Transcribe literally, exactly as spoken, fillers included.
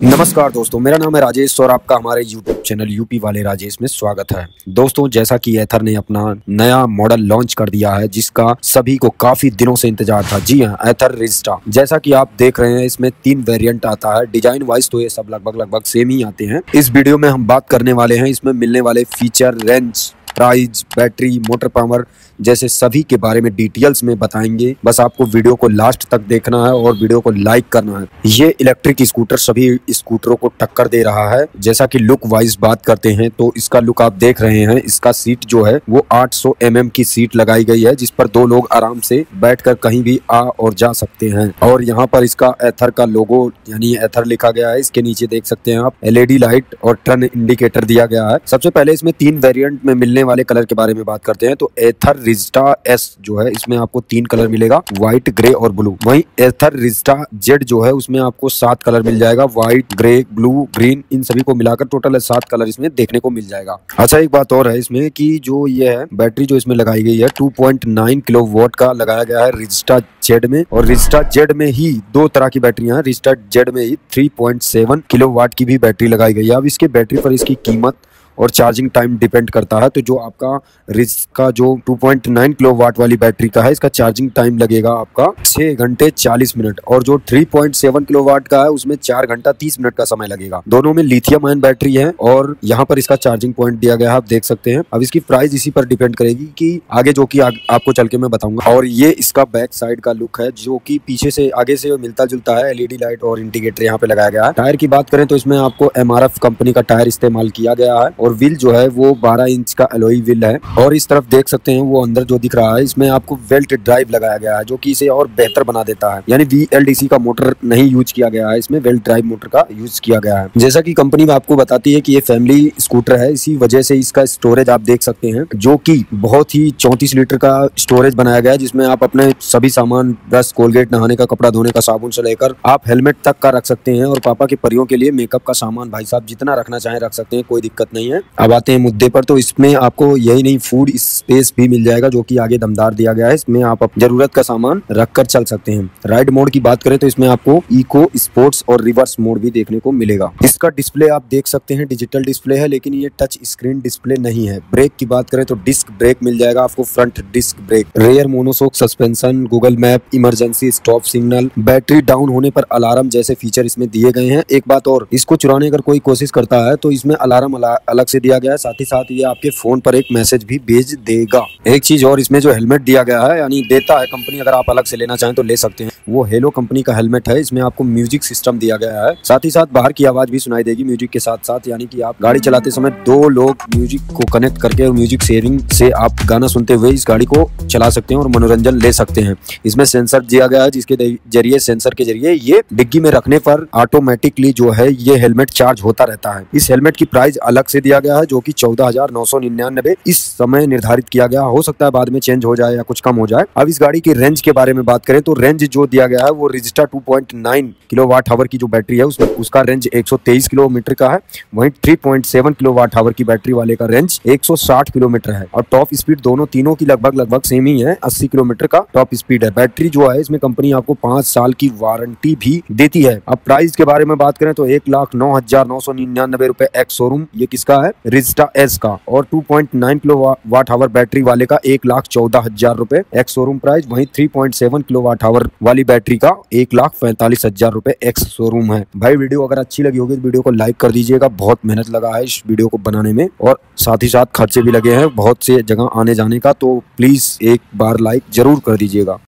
नमस्कार दोस्तों, मेरा नाम है राजेश और आपका हमारे यूट्यूब चैनल यूपी वाले राजेश में स्वागत है। दोस्तों, जैसा कि एथर ने अपना नया मॉडल लॉन्च कर दिया है जिसका सभी को काफी दिनों से इंतजार था। जी हां, एथर रिस्टा। जैसा कि आप देख रहे हैं, इसमें तीन वेरिएंट आता है। डिजाइन वाइज तो ये सब लगभग लगभग सेम ही आते हैं। इस वीडियो में हम बात करने वाले हैं इसमें मिलने वाले feature, range, price, battery, motor power जैसे सभी के बारे में डिटेल्स में बताएंगे। बस आपको वीडियो को लास्ट तक देखना है और वीडियो को लाइक करना है। ये इलेक्ट्रिक स्कूटर सभी स्कूटरों को टक्कर दे रहा है। जैसा कि लुक वाइज बात करते हैं तो इसका लुक आप देख रहे हैं। इसका सीट जो है वो आठ सौ एम एम की सीट लगाई गई है जिस पर दो लोग आराम से बैठकर कहीं भी आ और जा सकते हैं। और यहाँ पर इसका एथर का लोगो यानी एथर लिखा गया है। इसके नीचे देख सकते हैं आप एल ई डी लाइट और टर्न इंडिकेटर दिया गया है। सबसे पहले इसमें तीन वेरिएंट में मिलने वाले कलर के बारे में बात करते हैं तो एथर रिस्टा एस जो है इसमें आपको तीन कलर मिलेगा, व्हाइट, ग्रे और ब्लू। वहीं एथर रिस्टा जेड जो है उसमें आपको सात कलर मिल जाएगा, व्हाइट, ग्रे, ब्लू, ग्रीन, इन सभी को मिलाकर टोटल सात कलर इसमें देखने को मिल जाएगा। अच्छा, एक बात और है इसमें कि जो ये है बैटरी जो इसमें लगाई गई है two point nine kilo watt का लगाया गया है रिस्टा जेड में। और रिस्टा जेड में ही दो तरह की बैटरियां हैं। रिस्टा जेड में ही three point seven kilo watt की भी बैटरी लगाई गई है। अब इसके बैटरी पर इसकी कीमत और चार्जिंग टाइम डिपेंड करता है। तो जो आपका रिच का जो two point nine kilo watt वाली बैटरी का है इसका चार्जिंग टाइम लगेगा आपका छह घंटे चालीस मिनट और जो three point seven kilo watt का है उसमें चार घंटा तीस मिनट का समय लगेगा। दोनों में लिथियम आयन बैटरी है और यहाँ पर इसका चार्जिंग पॉइंट दिया गया है, आप देख सकते हैं। अब इसकी प्राइस इसी पर डिपेंड करेगी कि आगे जो कि आपको चल के मैं बताऊंगा। और ये इसका बैक साइड का लुक है जो कि पीछे से आगे से मिलता जुलता है। एल ई डी लाइट और इंडिकेटर यहाँ पे लगाया गया है। टायर की बात करें तो इसमें आपको एम आर एफ कंपनी का टायर इस्तेमाल किया गया है और व्हील जो है वो बारह इंच का एलॉय व्हील है। और इस तरफ देख सकते हैं वो अंदर जो दिख रहा है इसमें आपको बेल्ट ड्राइव लगाया गया है जो कि इसे और बेहतर बना देता है। यानी वी एल डी सी का मोटर नहीं यूज किया गया है, इसमें बेल्ट ड्राइव मोटर का यूज किया गया है। जैसा कि कंपनी आपको बताती है कि ये फैमिली स्कूटर है, इसी वजह से इसका स्टोरेज आप देख सकते हैं जो कि बहुत ही चौंतीस लीटर का स्टोरेज बनाया गया है जिसमें आप अपने सभी सामान, ब्रश, कोलगेट, नहाने का कपड़ा धोने का साबुन से लेकर आप हेलमेट तक का रख सकते हैं। और पापा के परियों के लिए मेकअप का सामान भाई साहब जितना रखना चाहें रख सकते हैं, कोई दिक्कत नहीं है। अब आते हैं मुद्दे पर, तो इसमें आपको यही नहीं फूड स्पेस भी मिल जाएगा जो कि आगे दमदार दिया गया है। इसमें आप जरूरत का सामान रखकर चल सकते हैं। राइड मोड की बात करें तो इसमें आपको इको, स्पोर्ट्स और रिवर्स मोड भी देखने को मिलेगा। इसका डिस्प्ले आप देख सकते हैं, डिजिटल डिस्प्ले है लेकिन ये टच स्क्रीन डिस्प्ले नहीं है। ब्रेक की बात करें तो डिस्क ब्रेक मिल जाएगा आपको, front disc brake, rear monoshock suspension, Google map, emergency stop signal, battery down होने पर अलार्म जैसे फीचर इसमें दिए गए हैं। एक बात और, इसको चुराने अगर कोई कोशिश करता है तो इसमें अलार्म अलग से दिया गया है, साथ ही साथ ये आपके फोन पर एक मैसेज भी भेज देगा। एक चीज और, इसमें जो हेलमेट दिया गया है यानी देता है कंपनी, अगर आप अलग से लेना चाहें तो ले सकते हैं, वो हेलो कंपनी का हेलमेट है। इसमें आपको म्यूजिक सिस्टम दिया गया है, साथ ही साथ बाहर की आवाज भी सुनाई देगी म्यूजिक के साथ साथ। यानी कि आप गाड़ी चलाते समय दो लोग म्यूजिक को कनेक्ट करके और म्यूजिक शेयरिंग से आप गाना सुनते हुए इस गाड़ी को चला सकते हैं और मनोरंजन ले सकते हैं। इसमें सेंसर दिया गया है जिसके जरिए सेंसर के जरिए ये डिग्गी में रखने पर ऑटोमेटिकली जो है ये हेलमेट चार्ज होता रहता है। इस हेलमेट की प्राइस अलग से दिया गया है जो की चौदह हजार नौ सौ निन्यानबे इस समय निर्धारित किया गया। हो सकता है बाद में चेंज हो जाए या कुछ कम हो जाए। अब इस गाड़ी की रेंज के बारे में बात करें तो रेंज जो दिया गया है वो Rizta two point nine kilo watt hour की जो बैटरी है उसमें उसका रेंज एक सौ तेईस किलोमीटर का है। वहीं three point seven kilo watt hour की बैटरी वाले का रेंज एक सौ साठ किलोमीटर है। और टॉप स्पीड दोनों तीनों की लगभग लगभग सेम ही है, अस्सी किलोमीटर का टॉप स्पीड है। बैटरी जो है इसमें कंपनी आपको पांच साल की वारंटी भी देती है। अब प्राइस के बारे में बात करें तो एक लाख नौ हजार नौ सौ निन्यानबे रुपए एक्स शोरूम, ये किसका है, रिजिस्टा एस का। और two point nine kilo watt hour battery वाले का एक लाख चौदह हजार रुपए एक्स शोरूम प्राइस। वहीं three point seven kilo watt hour वाली बैटरी का एक लाख पैंतालीस हजार रुपए एक्स शोरूम है। भाई वीडियो अगर अच्छी लगी होगी तो वीडियो को लाइक कर दीजिएगा। बहुत मेहनत लगा है इस वीडियो को बनाने में और साथ ही साथ खर्चे भी लगे हैं बहुत से जगह आने जाने का, तो प्लीज एक बार लाइक जरूर कर दीजिएगा।